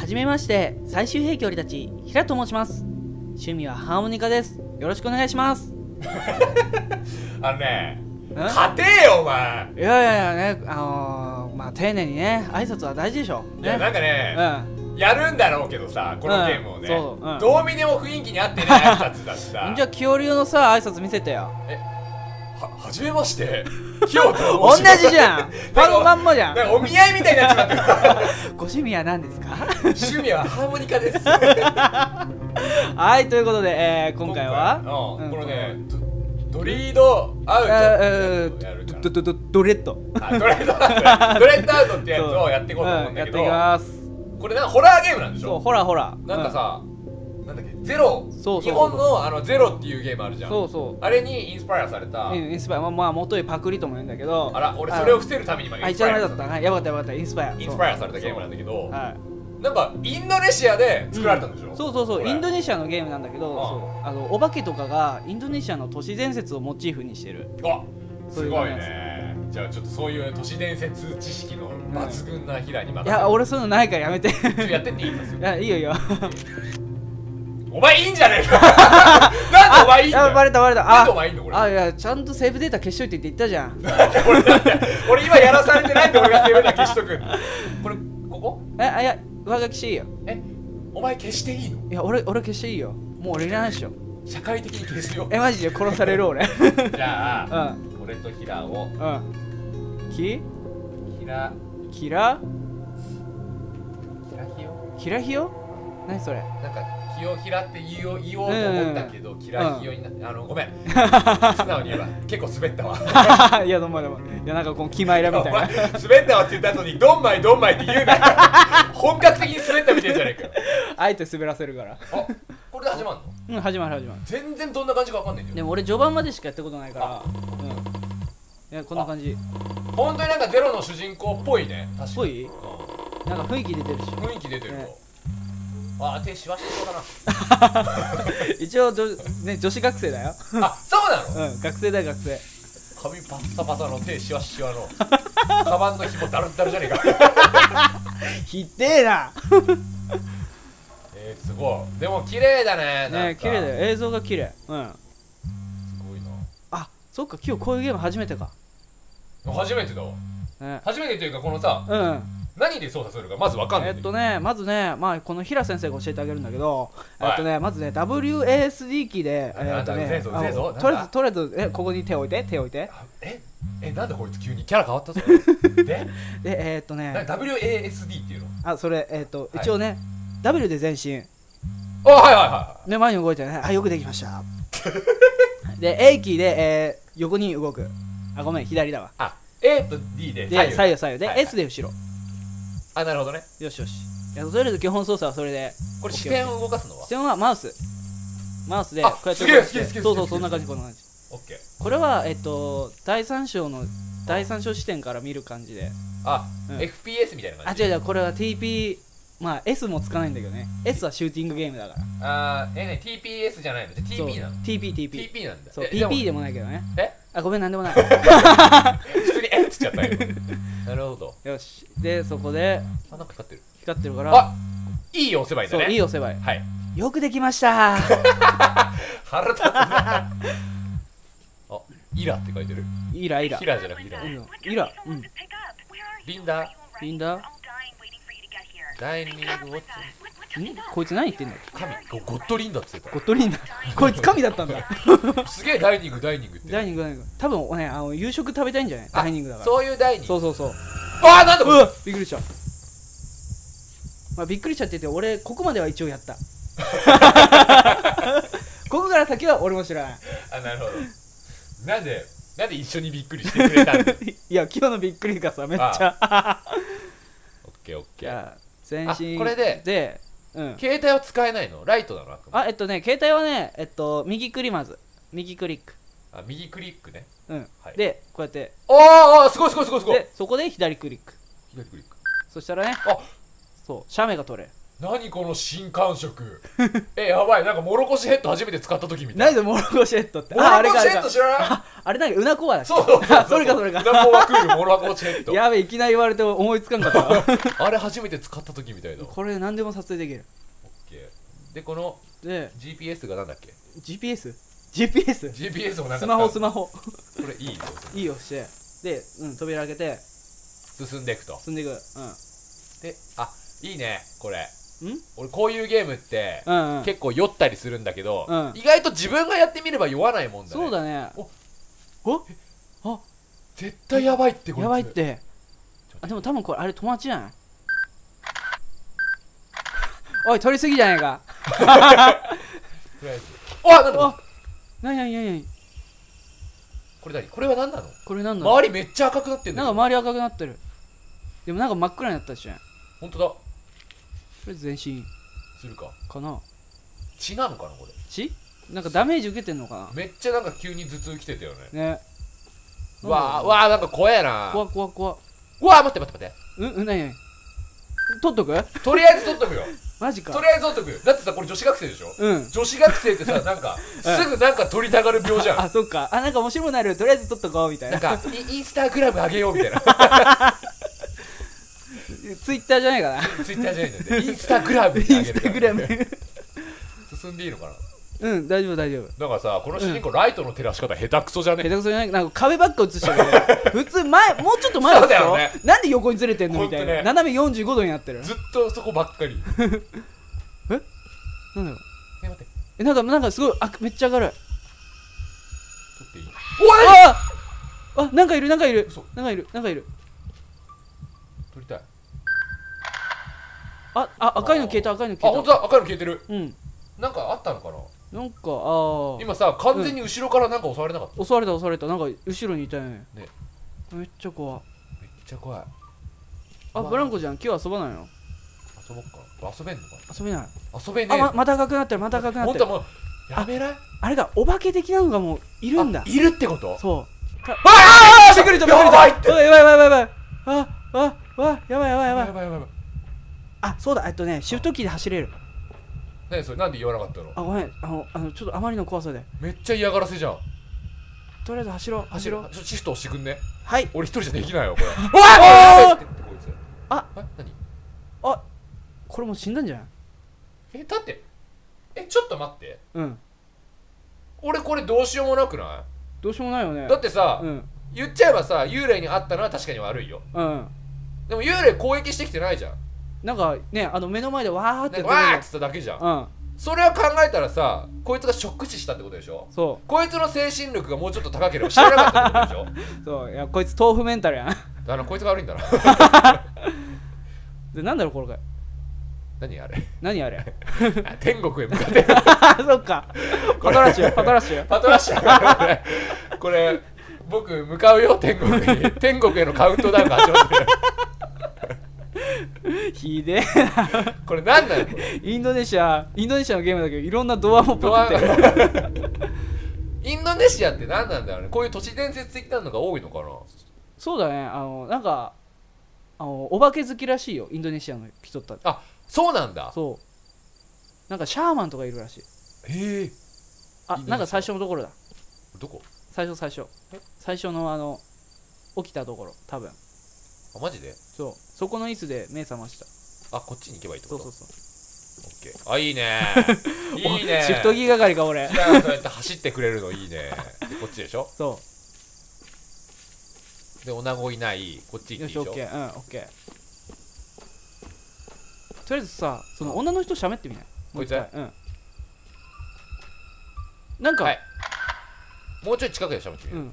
はじめまして、最終兵器降り立ち、平と申します。趣味はハーモニカです。よろしくお願いします。 あのね、勝てよお前。 いやいやいやね、まあ丁寧にね、挨拶は大事でしょ。 いやなんかね、やるんだろうけどさ、このゲームをね、どう見でも雰囲気に合ってない挨拶だしさ。 じゃあ清流のさ、挨拶見せてよ。 はじめまして清と同じじゃん。パのまんまじゃん。 お見合いみたいになっちまってる。 ご趣味は何ですか？ 趣味はハーモニカです。 はい、ということで、今回はこのね、ドリードアウト、 ドレッドアウトってやつをやっていこうと思うんだけど、これなんかホラーゲームなんでしょ？ そう、ホラー。 なんかさ、なんだっけ、ゼロ、日本のゼロっていうゲームあるじゃん。 そうそう。 あれにインスパイアされた。 インスパイア、まあ元いパクリとも言うんだけど。 あら、俺それを伏せるために今インスパイア。 だったね。やばかった、インスパイア。 インスパイアされたゲームなんだけど、なんかインドネシアで作られたんでしょ？ そう、インドネシアのゲームなんだけど、お化けとかがインドネシアの都市伝説をモチーフにしてる。 あ、すごいね。じゃあちょっとそういう都市伝説知識の抜群な平にまた。 いや、俺そういうのないからやめて。 やってっていいですよ。 いや、いいよ。 お前いいんじゃねえか。なんでお前いいんだよ。 バレた。 なんでお前いいのこれ。 いや、ちゃんとセーブデータ消しといてって言ったじゃん。 俺今やらされてないんで俺がセーブデータ消しとく。これここ？ いや、上書きしていいよ。 お前消していいの？ いや、俺消していいよ。もう俺いらないでしょ。 社会的に消すよ。 マジで殺される俺。 じゃあ、俺とヒラを。キラヒヨ？何それ？なんかキヨヒラって言おうと思ったけど、キラヒヨになって、ごめん。素直に言えば結構滑ったわ。 いや、どんまい。いや、なんかこのキマイラみたいな。 滑ったわって言った後にドンマイって言うな。本格的に滑ったみたいじゃないか。 あえて滑らせるから。 これで始まるの？ 始まる。 全然どんな感じかわかんないんだよ。 でも俺序盤までしかやったことないから。いや、こんな感じ。 本当になんかゼロの主人公っぽいね。確かに。 なんか雰囲気出てるし。 雰囲気出てると。手しわしそうだな。 一応女子学生だよ。 そうなの？ 学生だよ、学生。 髪パッサパサの手しわしわのカバンの紐ダルダルじゃねえか。 ひってえな。 すごい。でも綺麗だね。 綺麗だよ。映像が綺麗。すごいな。 そっか、今日こういうゲーム初めてか。 初めてだわ。初めてというか、このさ、何で操作するかまずわかんない。 まずね、まあこの平先生が教えてあげるんだけど、まずね WASD キーでとりあえずここに手を置いて。 なんでこいつ急にキャラ変わったぞ。 で WASD っていうの？ それ一応ね W で前進。 はい前に動いてね。よくできました。で A キーで横に動く。ごめん、左だわ。 A と D で左右で S で後ろ。 なるほどね。 よし。とりあえず基本操作はそれで。 これ視点を動かすのは？ 視点はマウスでこうやって動かして。そう、そんな感じ。これは第三章視点から見る感じで。 FPS みたいな感じ？ 違う、これは TP。まあ S もつかないんだけどね。S はシューティングゲームだから。 TPS じゃないの？ TP なの？ TP なんだ。 そう、PP でもないけどね。ごめん、なんでもない。 普通にっつっちゃったよ。なるほど。 よし。で、そこでなんか光ってるから、 いい押せばいいんだね。 そう、いい押せばいい。よくできました。 腹立つな。イラって書いてる。 イラ。 ヒラじゃなくてイラ。 リンダ。ダイニングウォッチ。 こいつ何言ってんだっけ？ 神、ゴッドリンダって言ってた。 ゴッドリンダ。こいつ神だったんだ。 すげえダイニングって。 ダイニング。多分ね、夕食食べたいんじゃない？ダイニングだから。 そういうダイニング。 そう。 なんだこれ。 びっくりした。びっくりしちゃってて、俺ここまでは一応やった。ここから先は俺も知らない。 なるほど。なんで一緒にびっくりしてくれたんだ。いや、今日のびっくりがさ、めっちゃ。 オッケー。 前進。 これで携帯は使えないの？ライトだな。 携帯はね、右クリまず。右クリック。 右クリックね。 で、こうやって。 すごい。 で、そこで左クリック。そしたらね、そう、写メが撮れる。 何この新感触。やばい、なんかモロコシヘッド初めて使った時みたいな。 何でモロコシヘッドって。 モロコシヘッド知らない？ あれなんかうなこはだっけ。 そうそうそう、 それかそれか。 うなこはクールモロコシヘッド。 やべ、いきなり言われて思いつかんかったわ。 あれ初めて使った時みたいな。 これ何でも撮影できる。 オッケー。でこの GPS がなんだっけ？ GPS もなんかスマホ。これいいよ。 いいよして。で、扉開けて進んでいくと。 進んでいく。 で、いいねこれ。俺こういうゲームって結構酔ったりするんだけど、意外と自分がやってみれば酔わないもんだね。 そうだね。 絶対やばいってこれ。 やばいって。でも多分これあれ友達じゃない？おい、取りすぎじゃないか。 とりあえず。なんだ。 何これ何？これは何なの？ これ何なの？ 周りめっちゃ赤くなってんだよ。 なんか周り赤くなってる。でもなんか真っ暗になったしね。 ほんとだ。とりあえず全身するかな。 血なのかなこれ。 血？なんかダメージ受けてんのかな。 めっちゃなんか急に頭痛きてたよね。 ね。 わあなんか怖えな。 怖。 うわ待って。 何取っとく？ とりあえず取っとくよ。 マジか。 とりあえず取っとくよ。だってさこれ女子学生でしょ。女子学生ってさなんかすぐなんか取りたがる病じゃん。 そっか。なんか面白くなる。とりあえず取っとこうみたいな。 なんかインスタグラムあげようみたいな。 ツイッターじゃないかな。 ツイッターじゃないんだよ。インスタグラム。 インスタグラム。 進んでいいのかな。 大丈夫。 だからさこの主人公ライトの照らし方下手くそじゃね？ 下手くそじゃない。なんか壁ばっか映してる。普通もうちょっと前そうだよね。 なんで横にずれてんのみたいな。斜め45度になってる。 ずっとそこばっかり。 なんだろう。 待って。 なんかすごいめっちゃ明るい。 撮っていい？ なんかいる。 撮りたい。 赤いの消えた。 ほんとだ、赤いの消えてる。なんかあったのかな。 なんか今さ完全に後ろからなんか襲われなかった？ 襲われた。なんか後ろにいたよね。めっちゃ怖い。ブランコちゃん今日遊ばないの？ 遊ぼっか。遊べんのかな？遊べない。 遊べねえ。また赤くなってる。 ほんともうやめない？ あれがお化け的なのがもういるんだ。 いるってこと？ そう。 びっくりした。やばいって。 やばい。やばい。そうだ。シフトキーで走れる。 何それ？なんで言わなかったの？ ごめん。ちょっとあまりの怖さで。 めっちゃ嫌がらせじゃん。 とりあえず走ろう。 シフト押してくんね。 はい。 俺一人じゃできないよこれ。 何？これもう死んだんじゃない？ だってちょっと待って。俺これどうしようもなくない？ どうしようもないよね。 だってさ言っちゃえばさ幽霊に会ったのは確かに悪いよ。でも幽霊攻撃してきてないじゃん。 なんかね目の前でわーってわーっつっただけじゃん。それは考えたらさこいつがショック死したってことでしょ。そうこいつの精神力がもうちょっと高ければ死ななかったってことでしょ。 そういやこいつ豆腐メンタルやん。 こいつが悪いんだな。 でなんだろうこれ。 何あれ天国へ向かってる。 そっかパトラッシュこれ僕向かうよ天国に。天国へのカウントダウンが始まってる。 ひでえな。 これ何なの？ インドネシアのゲームだけどいろんなドアもポッてる。 インドネシアって何なんだろうね。こういう都市伝説的なのが多いのかな。 そうだね。なんかお化け好きらしいよインドネシアの人って。 そうなんだ。 そうなんかシャーマンとかいるらしい。 へえ。 なんか最初のところだ。 どこ？ 最初の起きたところ多分。 マジで？ そこの椅子で目覚ました。 こっちに行けばいいってこと？そう。オッケー。 いいね。いいね。 シフトキー係か俺。 そうやって走ってくれるのいいね。こっちでしょ？ そう。 でおなごいないこっち行っていいでしょ？ よしオッケー。オッケー。とりあえずさその女の人喋ってみない？ こいつ？ なんかもうちょい近くで喋ってみる。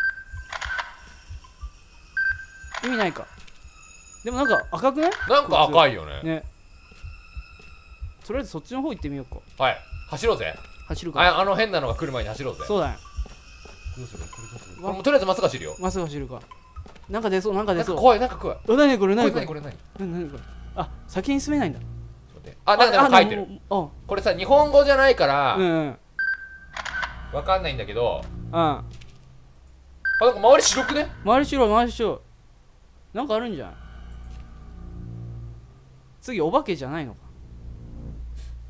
意味ないか。でもなんか赤くね？ なんか赤いよね。 とりあえずそっちの方行ってみようか。 はい。走ろうぜ。 走るか。 あの変なのが来る前に走ろうぜ。 そうだよ。 どうする？もうとりあえずまっすぐ走るよ。 まっすぐ走るか。なんか出そう。なんか怖い。何これ。 何これ。先に進めないんだ。 なんか書いてる。これさ日本語じゃないからわかんないんだけど。なんか周り白くね？ 周り白。なんかあるんじゃん。次お化けじゃないのか。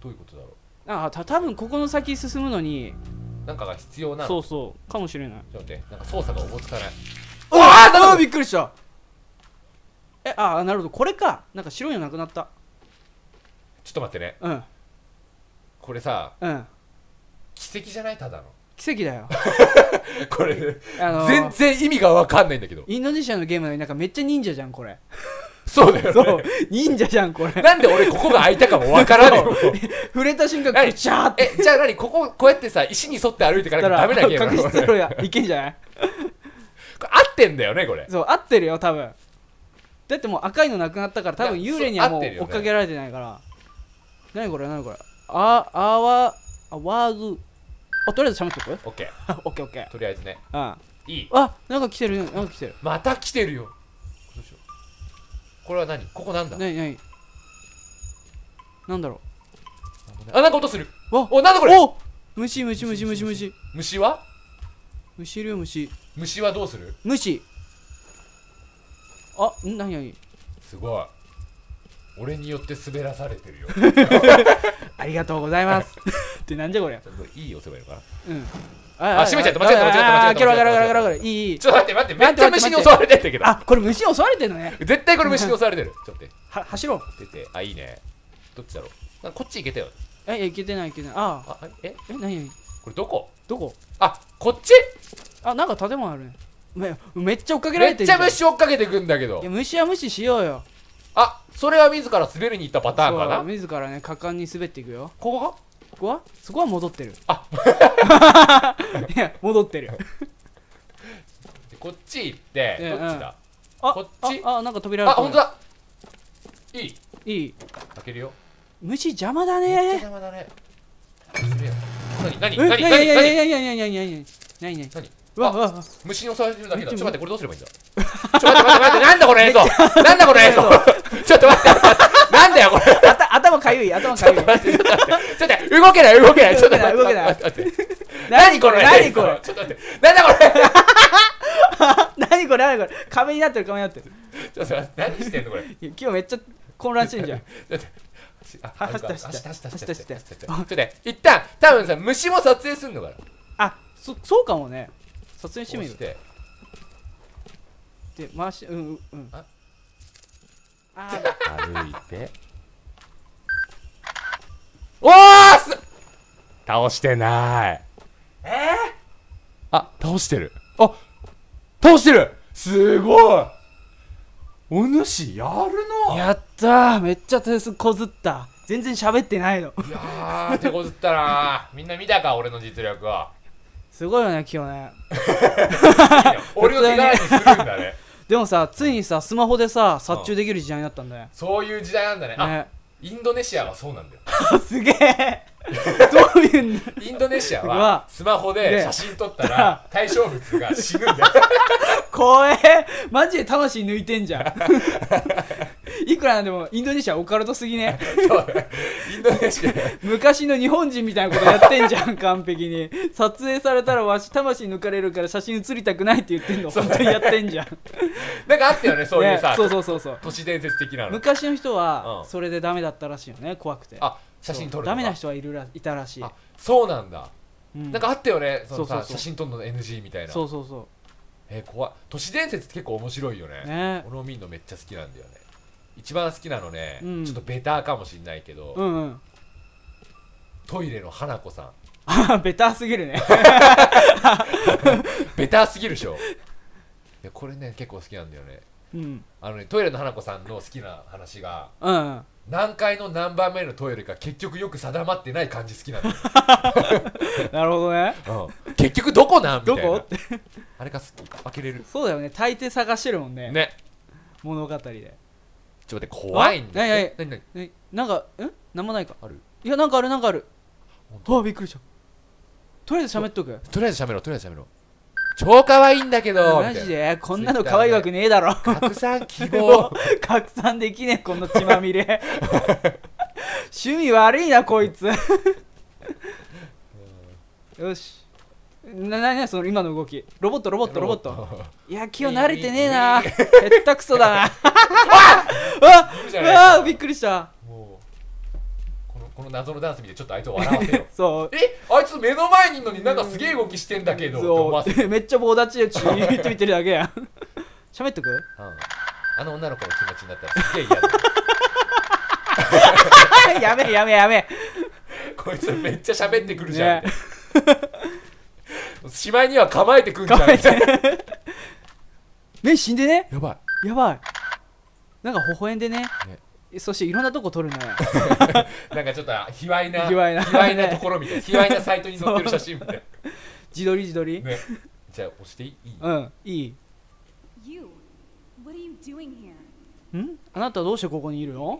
どういうことだろう。 多分ここの先進むのになんかが必要なの。 そうそうかもしれない。 ちょっと待って、なんか操作がおぼつかない。 ああびっくりした。なるほど、これか。なんか白いのなくなった。 ちょっと待ってね。 うん、 これさ、 うん、 奇跡じゃない？ただの奇跡だよ。 これ、全然意味が分かんないんだけど。 インドネシアのゲームなのになんかめっちゃ忍者じゃんこれ。 そうだよね。 そう忍者じゃんこれ。 なんで俺ここが開いたかも分からないの。 触れた瞬間グチャーって。 じゃあ何、こここうやってさ石に沿って歩いてからダメなゲームなの？ 確実やいけんじゃない？ 合ってんだよねこれ。 そう合ってるよ多分。だってもう赤いのなくなったから多分幽霊にはもう追っかけられてないから。何これ何これ。ワーズ。とりあえず喋っとく？ オッケー。オッケーオッケー。 とりあえずね。 うん。 いい。 なんか来てるなんか来てる。 また来てるよ。どうしよう。これは何？ここなんだ？ 何なんだろう。なんか音する。なんだこれ。 虫。虫は？ 虫いるよ虫。 虫はどうする？ 虫。何？すごい。俺によって滑らされてるよ。 ありがとうございます。ってなんじゃこれ。 いい押せばいいのかな。 うん。 閉めちゃった。間違えた。 いい。 ちょっと待って。めっちゃ虫に襲われてるけど。 これ虫に襲われてるのね。 絶対これ虫に襲われてる。ちょっと待って。 走ろう。 出て。いいね。どっちだろう。こっち行けたよ。 行けてない。何？ これどこ？こっち？ なんか建物あるね。めっちゃ追っかけられてる。 めっちゃ虫追っかけてくんだけど。 虫は無視しようよ。 それは自ら滑りに行ったパターンかな。 自らね果敢に滑っていくよ。 ここはそこは戻ってる。いや戻ってる。 こっち行ってどっちだ？こっち？ なんか扉ある。 本当だ。いい。開けるよ。 虫邪魔だね。 めっちゃ邪魔だね。何？虫に襲われてるだけだ。ちょっと待って、これどうすればいいんだ。ちょっと待って、なんだこの映像。ちょっと待って、なんだよこれ。 頭かゆい。 ちょっと待って、動けない。ちょっと待って。何これ。ちょっと待って、なんだこれ。 何これ。壁になってる。ちょっと待って、何してんのこれ。 今日めっちゃ混乱してんじゃん。 走った。ちょっとね、一旦多分さ、虫も撮影すんのかな。 そうかもね。撮影してみる。 で回し歩いて。倒してない。倒してる。すごい。お主やるな。 やったー。めっちゃ手数こずった。全然喋ってないの。 いやー手こずったな。みんな見たか俺の実力は。 すごいよね今日ね。 俺を手柄にするんだね。 でもさ、ついにさスマホでさ殺虫できる時代になったんだね。 そういう時代なんだね。インドネシアはそうなんだよ。すげえ。どういうんだ。 インドネシアはスマホで写真撮ったら対象物が死ぬんだよ。 怖え。マジで魂抜いてんじゃん。いくらなんでもインドネシアオカルトすぎね。 そうね。インドネシア昔の日本人みたいなことやってんじゃん。完璧に撮影されたらわし魂抜かれるから写真写りたくないって言ってんの。本当にやってんじゃん。 なんかあったよねそういうさ。 そう都市伝説的なの。 昔の人はそれでダメだったらしいよね。怖くて。 写真撮るのダメな人いたらしい。 そうなんだ。なんかあったよね。写真撮るの NG みたいな。 そう。 怖い。都市伝説って結構面白いよね。俺も見るのめっちゃ好きなんだよね。一番好きなのね、ちょっとベターかもしんないけど、トイレの花子さん。ベターすぎるね。 ベターすぎるでしょ。いやこれね結構好きなんだよね。トイレの花子さんの好きな話が、何階の何番目のトイレか結局よく定まってない感じ好きなんだよ。 なるほどね。 結局どこなんみたいな。 どこってあれが好き。開けれる。 そうだよね。大抵探してるもんね。 ね。 物語で。 ちょっと待って、怖いんだよ。 なんかなんもないか。 ある。 いやなんかある。びっくりした。とりあえず喋っとく。 とりあえず喋ろう。超可愛いんだけど。 マジでこんなの可愛いわけねえだろ。 拡散希望。 拡散できねえこの血まみれ。趣味悪いなこいつ。よし。なその今の動き。ロボット。いや今日慣れてねえな。へったくそだな。びっくりした。 この謎のダンス見てちょっとあいつを笑わせよそうあいつ目の前にいるのになんかすげえ動きしてんだけどって思わせるめっちゃ棒立ちでチーッと見てるだけやん喋っとく、 あの女の子の気持ちになったらすげえ嫌だやめやめやめこいつめっちゃ喋ってくるじゃん、ね、しまいには構えてくんじゃん目死んでね、 やばいやばい、なんか微笑んで ねそしていろんなとこ撮るねなんかちょっと卑猥なところみたいな卑猥なサイトに載ってる写真みたいな自撮り自撮り、 ね、じゃあ押していい？ うんいい。ん？あなたどうしてここにいるの？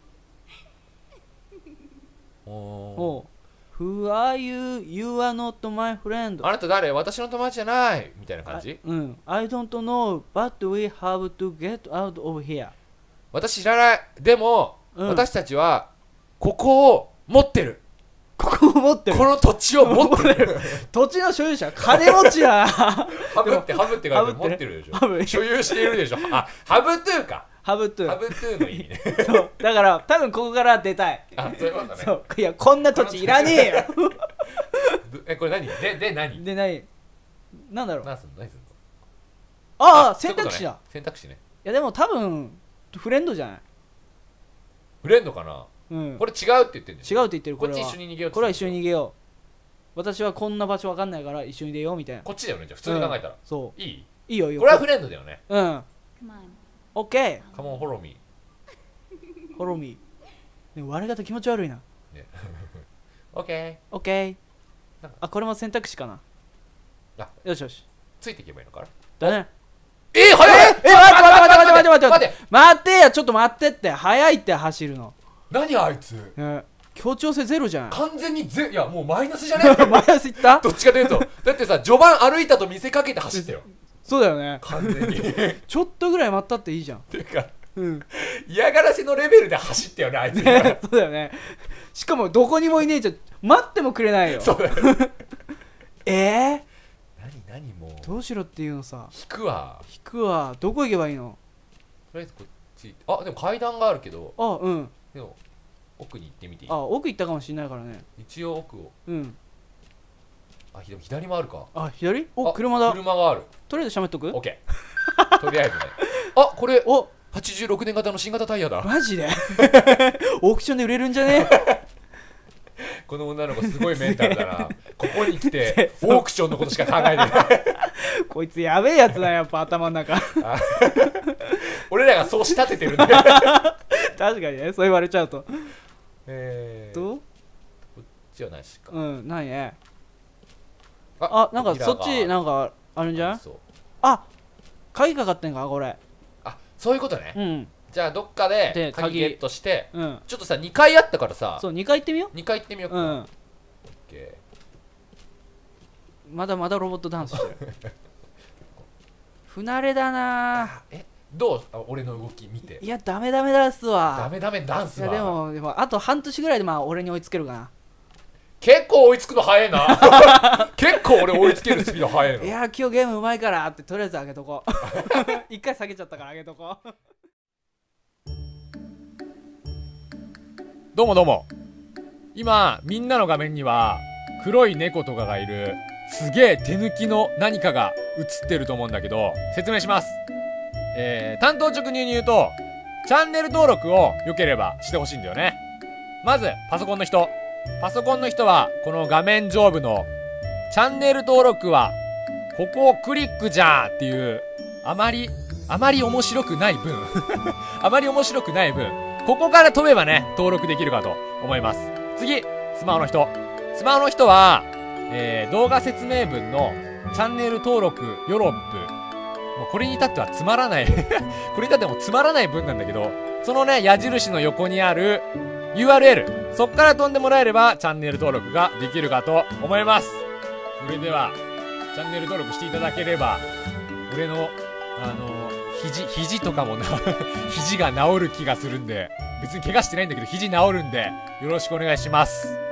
おWho are you? You are not my friend. あなた誰？私の友達じゃないみたいな感じ？ うん。I don't know, but we have to get out of here. 私知らない。でも、私たちはここを持ってる。 ここを持ってる。 この土地を持ってる。 土地の所有者、金持ちや。 ハブって書いて持ってるでしょ。所有しているでしょ。あ、ハブトゥーか。 ハブトゥー。 ハブトゥーの意味ね。 そうだから多分ここから出たい。 あ、そういうことね。 そう。いやこんな土地いらねえよ。 これ何？で何？ で何？なんだろう。 何すんの？ ああ選択肢だ。 選択肢ね。 いやでも多分フレンドじゃない？ フレンドかな。 うん。 これ違うって言ってるんですよ。 違うって言ってる。 こっち一緒に逃げよう。 これは一緒に逃げよう。私はこんな場所わかんないから一緒に出ようみたいな。 こっちだよね。じゃあ普通に考えたら。 そう。 いい？ いいよいいよ。 これはフレンドだよね。 うん。オッケー。カモンフォローミー。フォローミー。でも割れ方気持ち悪いな。 オッケー。 オッケー。あ、これも選択肢かな。よしよし。 ついていけばいいのかな。 だね。 早い！ 待ってや、ちょっと待ってって。早いって走るの。 何あいつ。 協調性ゼロじゃん。 完全にいやもうマイナスじゃねえ。 マイナスいった？ どっちかというとだってさ序盤歩いたと見せかけて走ったよ。 そうだよね。 完全にちょっとぐらい待ったっていいじゃん。 ていうか、嫌がらせのレベルで走ったよねあいつ。 そうだよね。しかもどこにもいねえじゃん。待ってもくれないよ。 そうだよ。何もうどうしろっていうのさ。 引くわ。 どこ行けばいいの？ とりあえずこっち。あ、でも階段があるけど。 あ、うん。 でも奥に行ってみていい？ あ、奥行ったかもしれないからね。 一応奥を。 うん。 あ、でも左もあるか。 あ、左？お、車だ。 車がある。 とりあえず喋っとく？ オッケー。とりあえずね。あ、これ86年型の新型タイヤだ。 マジで？オークションで売れるんじゃね？ この女の子すごいメンタルだな。ここに来てオークションのことしか考えてない。 こいつやべえやつだ、やっぱ頭の中。 俺らがそう仕立ててるんだよ。 確かにね、そう言われちゃうと。こっちはなしか。 ないね。あ、なんかそっちなんかあるんじゃん？あ、鍵かかってんかこれ。 あ、そういうことね。じゃあどっかで鍵ゲットして、ちょっとさ2回あったからさ。 そう、2回行ってみよう。 2回行ってみようか。 まだまだロボットダンスしてる。不慣れだな。 どう？俺の動き見て。 いや、ダメダメダンスは。 ダメダメダンスは。 いやでもあと半年ぐらいでまあ俺に追いつけるかな。 結構追いつくの早いな。結構俺追いつけるスピード早いの。 いや、今日ゲームうまいからってとりあえず上げとこう。一回下げちゃったから上げとこう。 どうもどうも。今みんなの画面には黒い猫とかがいるすげえ手抜きの何かが映ってると思うんだけど、説明します。単刀直入に言うと、チャンネル登録を良ければしてほしいんだよね。まずパソコンの人はこの画面上部のチャンネル登録はここをクリックじゃーっていうあまり面白くない分ここから飛べばね登録できるかと思います。次、スマホの人は、動画説明文のチャンネル登録よろっぷ、もうこれに至ってはつまらないこれに至ってもつまらない文なんだけど、そのね矢印の横にある URL、 そっから飛んでもらえればチャンネル登録ができるかと思います。それではチャンネル登録していただければ俺の肘とかもな肘が治る気がするんで、別に怪我してないんだけど肘治るんでよろしくお願いします。